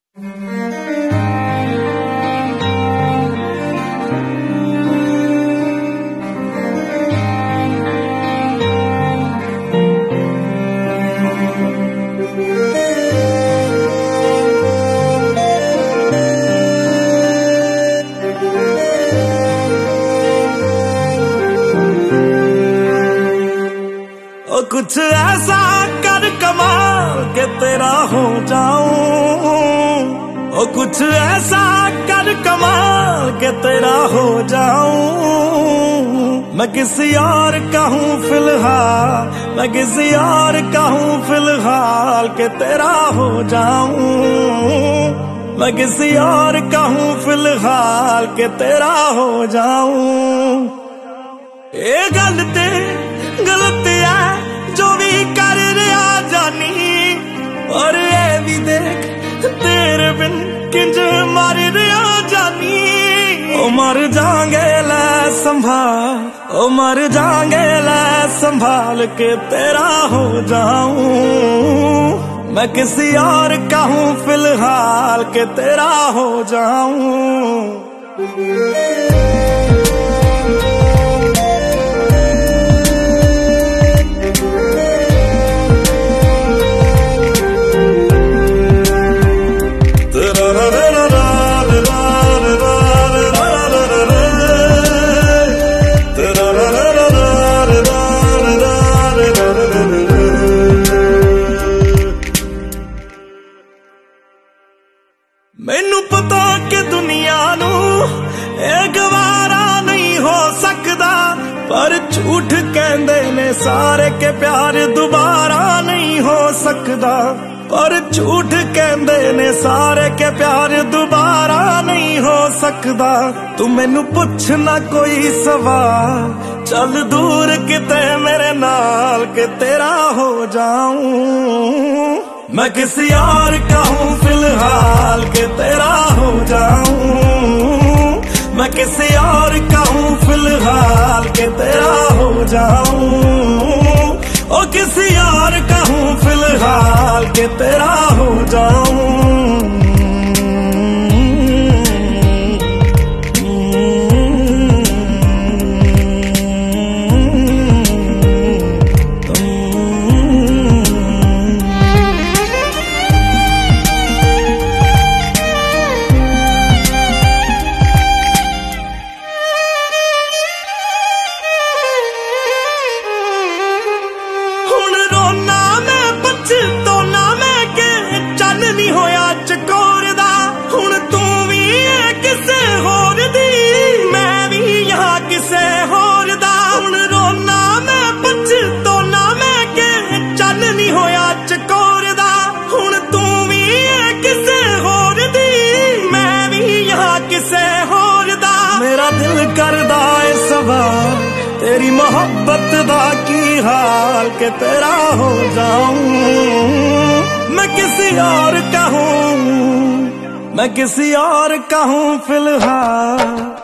कुछ ऐसा कर कमाल के तेरा हो जाऊं, ओ कुछ ऐसा कर कमाल के तेरा हो जाऊं। मैं किसी और का हूँ फिलहाल, मैं किसी और का हूँ फिलहाल के तेरा हो जाऊं। मैं किसी और का हूँ फिलहाल के तेरा हो जाऊं। ये गलत है जो भी कर रहा जानी, और ये भी देख तेरे बिन किंज मर रहा जानी। ओ मर जाएंगे ले संभाल, ओ मर जाएंगे ले संभाल के तेरा हो जाऊं। मैं किसी और का हूँ फिलहाल के तेरा हो जाऊं। मैनू पता कि दुनिया नू ये गवारा नहीं हो सकदा, पर झूठ कहंदे ने सारे के प्यार दोबारा नहीं हो सकदा। पर झूठ कहंदे ने सारे के प्यार दोबारा नहीं हो सकदा। तू मैनू पुछ ना कोई सवाल, चल दूर किते मेरे नाल के तेरा हो जाऊं। मैं किसी और का हूँ फिलहाल के तेरा हो जाऊं। मैं किसी और का हूँ फिलहाल के तेरा हो जाऊं। ओ किसी और का हूँ फिलहाल के तेरा हो जाऊं। मेरा दिल करदा है सवाल, तेरी मोहब्बत दा की हाल के तेरा हो जाऊं। मैं किसी और का हूँ, मैं किसी और का हूँ फिलहाल।